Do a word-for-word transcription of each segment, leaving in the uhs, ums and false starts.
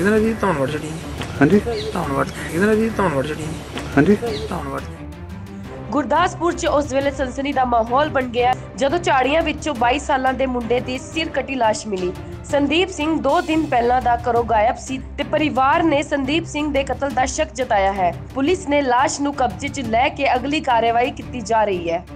ਇਹਦੇ ਜੀ ਧੌਣਵੜ ਛੜੀ ਹਾਂਜੀ ਧੌਣਵੜ ਇਹਦੇ ਜੀ ਧੌਣਵੜ ਛੜੀ ਹਾਂਜੀ ਧੌਣਵੜ। ਗੁਰਦਾਸਪੁਰ 'ਚ ਉਸ ਵੇਲੇ ਸਨਸਨੀ ਦਾ ਮਾਹੌਲ ਬਣ ਗਿਆ ਜਦੋਂ ਝਾੜੀਆਂ ਵਿੱਚੋਂ ਬਾਈ ਸਾਲਾਂ ਦੇ ਮੁੰਡੇ ਦੀ ਸਿਰ ਕਟੀ ਲਾਸ਼ ਮਿਲੀ। ਸੰਦੀਪ ਸਿੰਘ ਦੋ ਦਿਨ ਪਹਿਲਾਂ ਦਾ ਘਰੋਂ ਗਾਇਬ ਸੀ ਤੇ ਪਰਿਵਾਰ ਨੇ ਸੰਦੀਪ ਸਿੰਘ ਦੇ ਕਤਲ ਦਾ ਸ਼ੱਕ ਜਤਾਇਆ ਹੈ। ਪੁਲਿਸ ਨੇ ਲਾਸ਼ ਨੂੰ ਕਬਜ਼ੇ 'ਚ ਲੈ ਕੇ ਅਗਲੀ ਕਾਰਵਾਈ ਕੀਤੀ ਜਾ ਰਹੀ ਹੈ।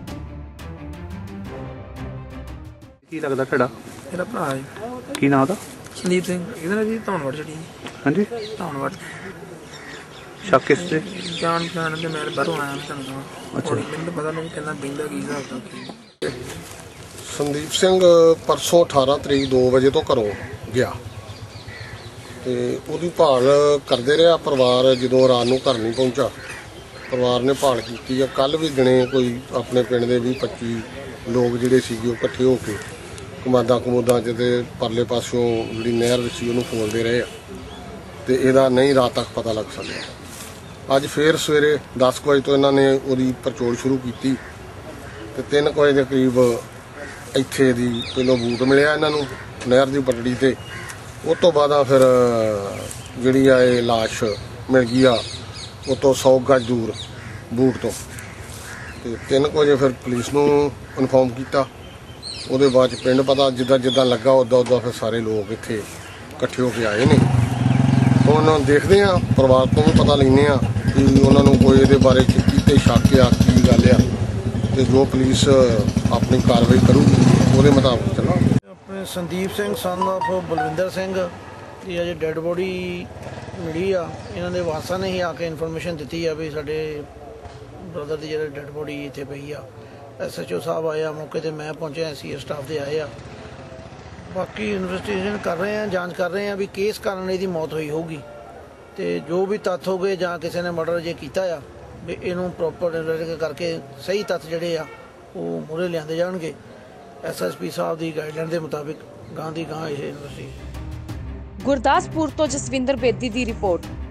ਕੀ ਲੱਗਦਾ ਤੁਹਾਡਾ? ਮੇਰਾ ਭਰਾ ਹੈ। ਕੀ ਨਾਮ ਦਾ? ਸੰਦੀਪ ਸਿੰਘ ਇਹਦੇ ਜੀ ਧੌਣਵੜ ਛੜੀ ਹਾਂਜੀ ਧੌਣਵੜ। ਸ਼ੱਕ ਕਿਸ ਤੇ? ਜਾਣ ਪਛਾਣ ਦੇ ਮੈਂ ਬਾਹਰੋਂ ਆਇਆ ਤੁਹਾਨੂੰ ਅੱਛਾ। ਮੈਨੂੰ ਪਤਾ ਨਹੀਂ ਕਹਿੰਦਾ ਬਿੰਦਾ ਕੀ ਹਿਸਾਬ ਦਾ। ਸੰਦੀਪ ਸਿੰਘ ਪਰਸੋਂ ਅਠਾਰਾਂ ਤਰੀਕ ਦੋ ਵਜੇ ਤੋਂ ਘਰੋਂ ਗਿਆ ਤੇ ਉਹਦੀ ਭਾਲ ਕਰਦੇ ਰਿਹਾ ਪਰਿਵਾਰ। ਜਦੋਂ ਰਾਤ ਨੂੰ ਘਰ ਨਹੀਂ ਪਹੁੰਚਾ ਪਰਿਵਾਰ ਨੇ ਭਾਲ ਕੀਤੀ ਆ। ਕੱਲ ਵੀ ਦਿਨੇ ਕੋਈ ਆਪਣੇ ਪਿੰਡ ਦੇ ਵੀਹ ਪੱਚੀ ਲੋਕ ਜਿਹੜੇ ਸੀਗੇ ਉਹ ਇਕੱਠੇ ਹੋ ਕੇ ਕਮਾਦਾਂ ਕਮੂਦਾਂ 'ਚ ਤੇ ਪਰਲੇ ਪਾਸਿਓਂ ਜਿਹੜੀ ਨਹਿਰ ਸੀ ਉਹਨੂੰ ਫੋਲਦੇ ਰਹੇ ਆ ਤੇ ਇਹਦਾ ਨਹੀਂ ਰਾਤ ਤੱਕ ਪਤਾ ਲੱਗ ਸਕਿਆ। ਅੱਜ ਫੇਰ ਸਵੇਰੇ ਦਸ ਕੁ ਵਜੇ ਤੋਂ ਇਹਨਾਂ ਨੇ ਉਹਦੀ ਪੜਚੋਲ ਸ਼ੁਰੂ ਕੀਤੀ ਤੇ ਤਿੰਨ ਕੁ ਵਜੇ ਦੇ ਕਰੀਬ ਇੱਥੇ ਦੀ ਪਹਿਲੋਂ ਬੂਟ ਮਿਲਿਆ ਇਹਨਾਂ ਨੂੰ ਨਹਿਰ ਦੀ ਪਟੜੀ ਤੇ। ਉਸ ਤੋਂ ਬਾਅਦ ਫਿਰ ਜਿਹੜੀ ਆ ਇਹ ਲਾਸ਼ ਮਿਲ ਗਈ ਆ ਉਹ ਤੋਂ ਸੌ ਗਜ ਦੂਰ ਬੂਟ ਤੋਂ। ਤੇ ਤਿੰਨ ਕੁ ਵਜੇ ਫਿਰ ਪੁਲਿਸ ਨੂੰ ਇਨਫੋਰਮ ਕੀਤਾ। ਉਹਦੇ ਬਾਅਦ 'ਚ ਪਿੰਡ ਪਤਾ ਜਿੱਦਾਂ ਜਿੱਦਾਂ ਲੱਗਾ ਉੱਦਾਂ ਉੱਦਾਂ ਫਿਰ ਸਾਰੇ ਲੋਕ ਇੱਥੇ ਇਕੱਠੇ ਹੋ ਕੇ ਆਏ ਨੇ। ਹੁਣ ਦੇਖਦੇ ਆ ਪਰਿਵਾਰ ਤੋਂ ਵੀ ਪਤਾ ਲੈਂਦੇ ਆ ਕਿ ਉਹਨਾਂ ਨੂੰ ਕੋਈ ਇਹਦੇ ਬਾਰੇ ਕੀ ਤੇ ਸ਼ੱਕ ਆ ਕੀ ਗੱਲ ਆ ਤੇ ਜੋ ਪੁਲਿਸ ਆਪਣੀ ਕਾਰਵਾਈ ਕਰੂਗੀ ਉਹਦੇ ਮੁਤਾਬਕ ਚੱਲਾਂਗੇ। ਆਪਣੇ ਸੰਦੀਪ ਸਿੰਘ ਸਨ ਆਫ ਬਲਵਿੰਦਰ ਸਿੰਘ ਦੀ ਅਜੇ ਡੈੱਡ ਬੋਡੀ ਮਿਲੀ ਆ। ਇਹਨਾਂ ਦੇ ਵਾਰਸਾਂ ਨੇ ਹੀ ਆ ਕੇ ਇਨਫੋਰਮੇਸ਼ਨ ਦਿੱਤੀ ਆ ਵੀ ਸਾਡੇ ਬ੍ਰਦਰ ਦੀ ਜਿਹੜੀ ਡੈੱਡ ਬੋਡੀ ਇੱਥੇ ਪਈ ਆ। ਐਸ ਐਚ ਓ ਸਾਹਿਬ ਆਏ ਆ ਮੌਕੇ 'ਤੇ, ਮੈਂ ਪਹੁੰਚਿਆ, ਸੀ ਐਸ ਸਟਾਫ ਦੇ ਆਏ ਆ। ਬਾਕੀ ਇਨਵੈਸਟੀਗੇਸ਼ਨ ਕਰ ਰਹੇ ਆ, ਜਾਂਚ ਕਰ ਰਹੇ ਆ ਵੀ ਕਿਸ ਕਾਰਨ ਇਹਦੀ ਮੌਤ ਹੋਈ ਹੋਊਗੀ ਤੇ ਜੋ ਵੀ ਤੱਥ ਹੋ ਗਏ ਜਾਂ ਕਿਸੇ ਨੇ ਮਰਡਰ ਜੇ ਕੀਤਾ ਆ ਵੀ ਇਹਨੂੰ ਪ੍ਰੋਪਰ ਕਰਕੇ ਸਹੀ ਤੱਥ ਜਿਹੜੇ ਆ ਉਹ ਮੂਹਰੇ ਲਿਆਂਦੇ ਜਾਣਗੇ। ਐਸ ਐਸ ਪੀ ਸਾਹਿਬ ਦੀ ਗਾਈਡਲਾਈਨ ਦੇ ਮੁਤਾਬਿਕ ਗਾਂ ਦੀ ਗਾਂ ਇਹ ਇਨਵੈਸਟੀਗੇਸ਼ਨ। ਗੁਰਦਾਸਪੁਰ ਤੋਂ ਜਸਵਿੰਦਰ ਬੇਦੀ ਦੀ ਰਿਪੋਰਟ।